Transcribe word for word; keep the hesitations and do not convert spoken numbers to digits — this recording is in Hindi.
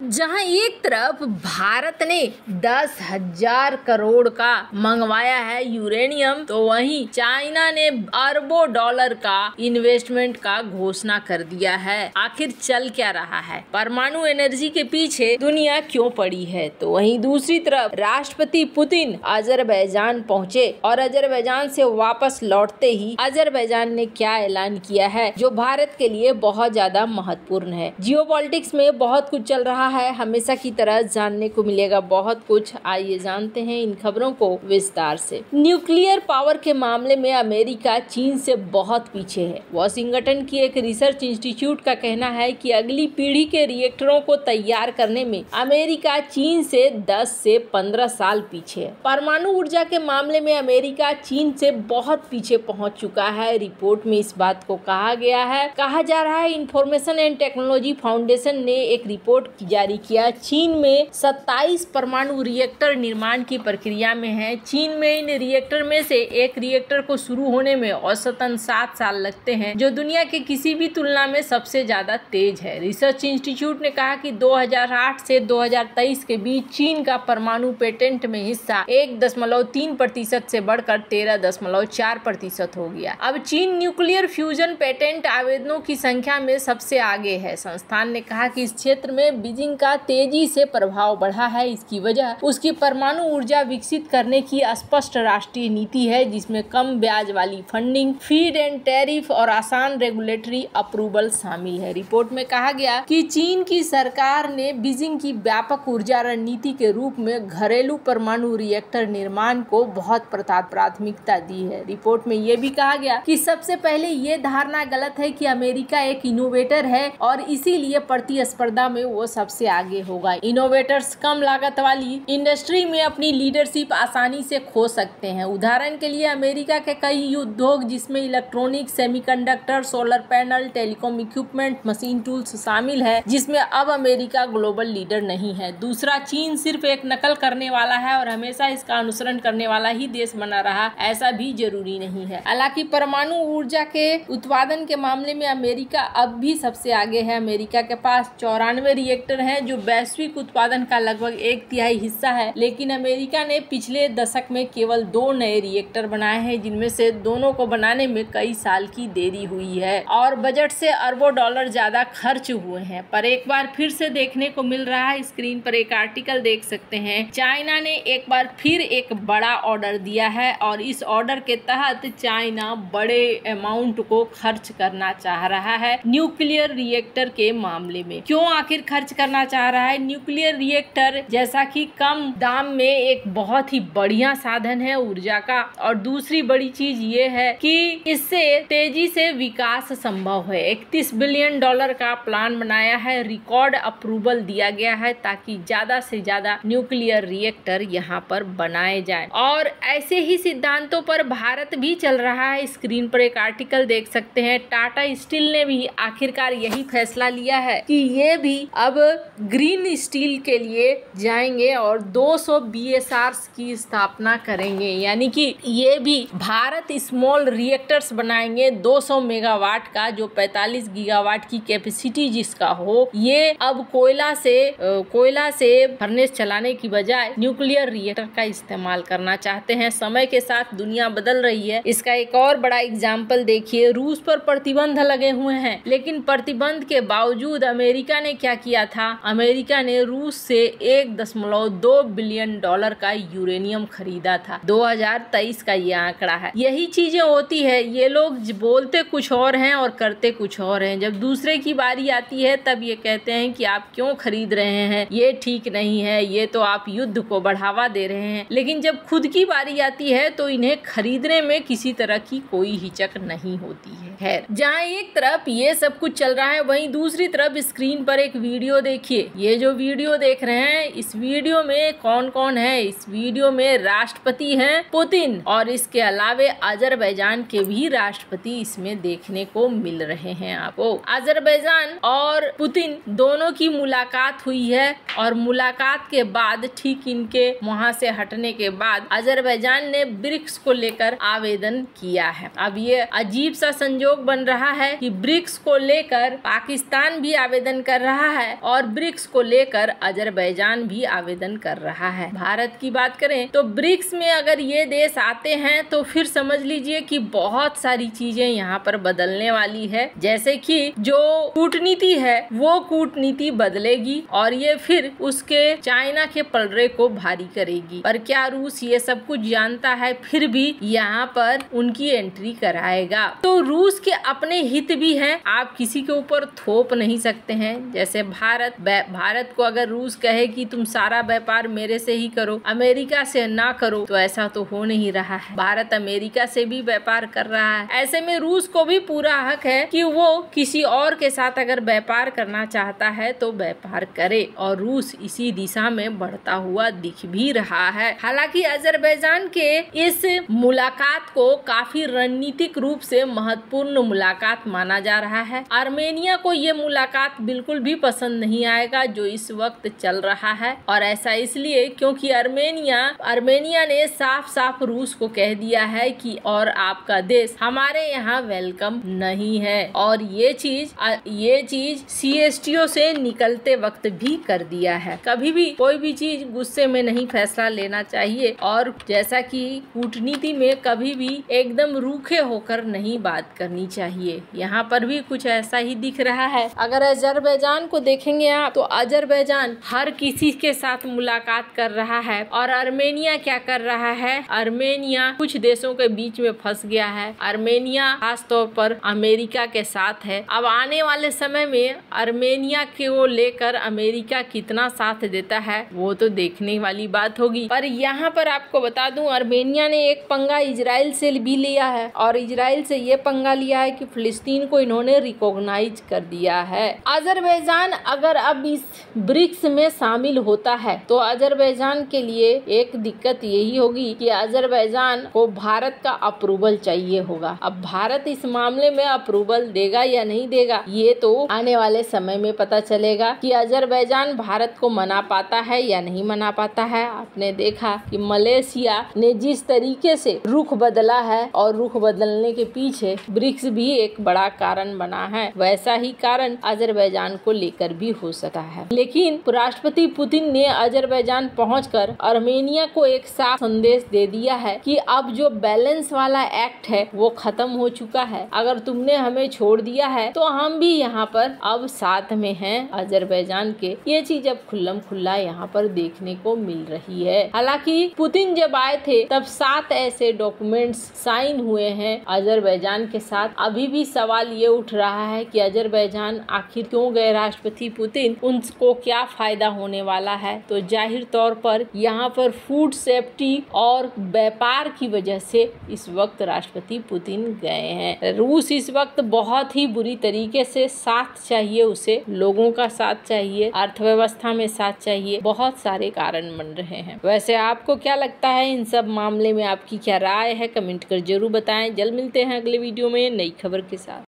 जहां एक तरफ भारत ने दस हजार करोड़ का मंगवाया है यूरेनियम, तो वहीं चाइना ने अरबों डॉलर का इन्वेस्टमेंट का घोषणा कर दिया है। आखिर चल क्या रहा है? परमाणु एनर्जी के पीछे दुनिया क्यों पड़ी है? तो वहीं दूसरी तरफ राष्ट्रपति पुतिन अजरबैजान पहुंचे और अजरबैजान से वापस लौटते ही अजरबैजान ने क्या ऐलान किया है जो भारत के लिए बहुत ज्यादा महत्वपूर्ण है। जियोपॉलिटिक्स में बहुत कुछ चल रहा है, हमेशा की तरह जानने को मिलेगा बहुत कुछ। आइए जानते हैं इन खबरों को विस्तार से। न्यूक्लियर पावर के मामले में अमेरिका चीन से बहुत पीछे है। वॉशिंगटन की एक रिसर्च इंस्टीट्यूट का कहना है कि अगली पीढ़ी के रिएक्टरों को तैयार करने में अमेरिका चीन से दस से पंद्रह साल पीछे है। परमाणु ऊर्जा के मामले में अमेरिका चीन से बहुत पीछे पहुंच चुका है। रिपोर्ट में इस बात को कहा गया है। कहा जा रहा है इंफॉर्मेशन एंड टेक्नोलॉजी फाउंडेशन ने एक रिपोर्ट जारी किया। चीन में सत्ताईस परमाणु रिएक्टर निर्माण की प्रक्रिया में है। चीन में इन रिएक्टर में से एक रिएक्टर को शुरू होने में औसतन सात साल लगते हैं, जो दुनिया के किसी भी तुलना में सबसे ज्यादा तेज है। रिसर्च इंस्टीट्यूट ने कहा कि दो हज़ार आठ से दो हज़ार तेईस के बीच चीन का परमाणु पेटेंट में हिस्सा एक दशमलव तीन प्रतिशत से बढ़कर तेरह दशमलव चार प्रतिशत हो गया। अब चीन न्यूक्लियर फ्यूजन पेटेंट आवेदनों की संख्या में सबसे आगे है। संस्थान ने कहा कि इस क्षेत्र में बीजिंग का तेजी से प्रभाव बढ़ा है। इसकी वजह उसकी परमाणु ऊर्जा विकसित करने की स्पष्ट राष्ट्रीय नीति है, जिसमें कम ब्याज वाली फंडिंग, फीड एंड टैरिफ और आसान रेगुलेटरी अप्रूवल शामिल है। रिपोर्ट में कहा गया कि चीन की सरकार ने बीजिंग की व्यापक ऊर्जा रणनीति के रूप में घरेलू परमाणु रिएक्टर निर्माण को बहुत प्राथमिकता दी है। रिपोर्ट में यह भी कहा गया कि सबसे पहले ये धारणा गलत है कि अमेरिका एक इनोवेटर है और इसीलिए प्रतिस्पर्धा में वो सबसे आगे होगा। इनोवेटर्स कम लागत वाली इंडस्ट्री में अपनी लीडरशिप आसानी से खो सकते हैं। उदाहरण के लिए अमेरिका के कई उद्योग जिसमें electronic, semiconductor, solar panel, telecom equipment, machine tools शामिल है, जिसमें अब अमेरिका ग्लोबल लीडर नहीं है। दूसरा, चीन सिर्फ एक नकल करने वाला है और हमेशा इसका अनुसरण करने वाला ही देश बना रहा, ऐसा भी जरूरी नहीं है। हालांकि परमाणु ऊर्जा के उत्पादन के मामले में अमेरिका अब भी सबसे आगे है। अमेरिका के पास चौरानवे रिएक्टर हैं जो वैश्विक उत्पादन का लगभग एक तिहाई हिस्सा है, लेकिन अमेरिका ने पिछले दशक में केवल दो नए रिएक्टर बनाए हैं, जिनमें से दोनों को बनाने में कई साल की देरी हुई है और बजट से अरबों डॉलर ज्यादा खर्च हुए हैं। पर एक बार फिर से देखने को मिल रहा है, स्क्रीन पर एक आर्टिकल देख सकते हैं। चाइना ने एक बार फिर एक बड़ा ऑर्डर दिया है और इस ऑर्डर के तहत चाइना बड़े अमाउंट को खर्च करना चाह रहा है न्यूक्लियर रिएक्टर के मामले में। क्यों आखिर खर्च करना चाह रहा है? न्यूक्लियर रिएक्टर जैसा कि कम दाम में एक बहुत ही बढ़िया साधन है ऊर्जा का, और दूसरी बड़ी चीज ये है कि इससे तेजी से विकास संभव है। इकतीस बिलियन डॉलर का प्लान बनाया है, रिकॉर्ड अप्रूवल दिया गया है ताकि ज्यादा से ज्यादा न्यूक्लियर रिएक्टर यहाँ पर बनाए जाए, और ऐसे ही सिद्धांतों पर भारत भी चल रहा है। स्क्रीन पर एक आर्टिकल देख सकते हैं। टाटा स्टील ने भी आखिरकार यही फैसला लिया है कि ये भी अब ग्रीन स्टील के लिए जाएंगे और दो सौ बी एस आर की स्थापना करेंगे, यानी कि ये भी भारत स्मॉल रिएक्टर्स बनाएंगे दो सौ मेगावाट का, जो पैंतालीस गीगावाट की कैपेसिटी जिसका हो। ये अब कोयला से कोयला से फर्नेस चलाने की बजाय न्यूक्लियर रिएक्टर का इस्तेमाल करना चाहते हैं। समय के साथ दुनिया बदल रही है। इसका एक और बड़ा एग्जाम्पल देखिए। रूस पर प्रतिबंध लगे हुए हैं, लेकिन प्रतिबंध के बावजूद अमेरिका ने क्या किया था? अमेरिका ने रूस से एक दशमलव दो बिलियन डॉलर का यूरेनियम खरीदा था। दो हज़ार तेईस का ये आंकड़ा है। यही चीजें होती है, ये लोग बोलते कुछ और हैं और करते कुछ और हैं। जब दूसरे की बारी आती है तब ये कहते हैं कि आप क्यों खरीद रहे हैं, ये ठीक नहीं है, ये तो आप युद्ध को बढ़ावा दे रहे हैं। लेकिन जब खुद की बारी आती है तो इन्हें खरीदने में किसी तरह की कोई हिचक नहीं होती है। खैर, जहाँ एक तरफ ये सब कुछ चल रहा है, वहीं दूसरी तरफ स्क्रीन पर एक वीडियो देखिए। ये जो वीडियो देख रहे हैं, इस वीडियो में कौन कौन है? इस वीडियो में राष्ट्रपति हैं पुतिन, और इसके अलावे अजरबैजान के भी राष्ट्रपति इसमें देखने को मिल रहे हैं आपको। अजरबैजान और पुतिन दोनों की मुलाकात हुई है, और मुलाकात के बाद ठीक इनके वहां से हटने के बाद अजरबैजान ने ब्रिक्स को लेकर आवेदन किया है। अब ये अजीब सा संजोग बन रहा है कि ब्रिक्स को लेकर पाकिस्तान भी आवेदन कर रहा है और ब्रिक्स को लेकर अजरबैजान भी आवेदन कर रहा है। भारत की बात करें तो ब्रिक्स में अगर ये देश आते हैं तो फिर समझ लीजिए कि बहुत सारी चीजें यहाँ पर बदलने वाली है। जैसे कि जो कूटनीति है वो कूटनीति बदलेगी और ये फिर उसके चाइना के पलड़े को भारी करेगी। पर क्या रूस ये सब कुछ जानता है फिर भी यहाँ पर उनकी एंट्री कराएगा? तो रूस के अपने हित भी हैं, आप किसी के ऊपर थोप नहीं सकते हैं। जैसे भारत भारत को अगर रूस कहे कि तुम सारा व्यापार मेरे से ही करो, अमेरिका से ना करो, तो ऐसा तो हो नहीं रहा है। भारत अमेरिका से भी व्यापार कर रहा है। ऐसे में रूस को भी पूरा हक है कि वो किसी और के साथ अगर व्यापार करना चाहता है तो व्यापार करे, और रूस इसी दिशा में बढ़ता हुआ दिख भी रहा है। हालांकि अजरबैजान के इस मुलाकात को काफी रणनीतिक रूप से महत्वपूर्ण मुलाकात माना जा रहा है। आर्मेनिया को ये मुलाकात बिल्कुल भी पसंद नहीं आएगा जो इस वक्त चल रहा है, और ऐसा इसलिए क्योंकि आर्मेनिया आर्मेनिया ने साफ साफ रूस को कह दिया है कि और आपका देश हमारे यहाँ वेलकम नहीं है, और ये चीज ये चीज सी एस टी ओ से निकलते वक्त भी कर दिया है। कभी भी कोई भी चीज गुस्से में नहीं फैसला लेना चाहिए, और जैसा कि कूटनीति में कभी भी एकदम रूखे होकर नहीं बात करनी चाहिए। यहाँ पर भी कुछ ऐसा ही दिख रहा है। अगर अजरबैजान को देखेंगे आप तो अजरबैजान हर किसी के साथ मुलाकात कर रहा है, और आर्मेनिया क्या कर रहा है? आर्मेनिया कुछ देशों के बीच में फंस गया है। आर्मेनिया खास तौर पर अमेरिका के साथ है। अब आने वाले समय में आर्मेनिया को लेकर अमेरिका कितना साथ देता है वो तो देखने वाली बात होगी। पर यहाँ पर आपको बता दूं, आर्मेनिया ने एक पंगा इजराइल से भी लिया है, और इजराइल से ये पंगा लिया है कि फिलिस्तीन को इन्होंने रिकॉग्नाइज कर दिया है। अजरबैजान अगर अब इस ब्रिक्स में शामिल होता है तो अजरबैजान के लिए एक दिक्कत यही होगी कि अजरबैजान को भारत का अप्रूवल चाहिए होगा। अब भारत इस मामले में अप्रूवल देगा या नहीं देगा ये तो आने वाले समय में पता चलेगा कि अजरबैजान भारत को मना पाता है या नहीं मना पाता है। आपने देखा कि मलेशिया ने जिस तरीके से रुख बदला है, और रुख बदलने के पीछे ब्रिक्स भी एक बड़ा कारण बना है, वैसा ही कारण अजरबैजान को लेकर भी हो सकता है। लेकिन राष्ट्रपति पुतिन ने अजरबैजान पहुंचकर आर्मेनिया को एक साफ संदेश दे दिया है कि अब जो बैलेंस वाला एक्ट है वो खत्म हो चुका है। अगर तुमने हमें छोड़ दिया है तो हम भी यहाँ पर अब साथ में हैं अजरबैजान के। ये चीज अब खुल्लम खुल्ला यहाँ पर देखने को मिल रही है। हालांकि पुतिन जब आए थे तब सात ऐसे डॉक्यूमेंट्स साइन हुए हैं अजरबैजान के साथ। अभी भी सवाल ये उठ रहा है कि अजरबैजान आखिर क्यों गए राष्ट्रपति पुतिन, उनको क्या फायदा होने वाला है? तो जाहिर तौर पर यहाँ पर फूड सेफ्टी और व्यापार की वजह से इस वक्त राष्ट्रपति पुतिन गए हैं। रूस इस वक्त बहुत ही बुरी तरीके से साथ चाहिए उसे, लोगों का साथ चाहिए, अर्थव्यवस्था में साथ चाहिए, बहुत सारे कारण बन रहे हैं। वैसे आपको क्या लगता है इन सब मामले में? आपकी क्या राय है? कमेंट कर जरूर बताएं। जल्द मिलते हैं अगले वीडियो में नई खबर के साथ।